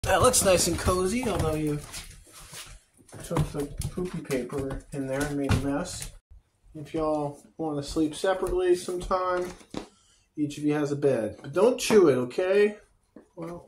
That looks nice and cozy, although you took the poopy paper in there and made a mess. If y'all want to sleep separately sometime, each of you has a bed. But don't chew it, okay? Well.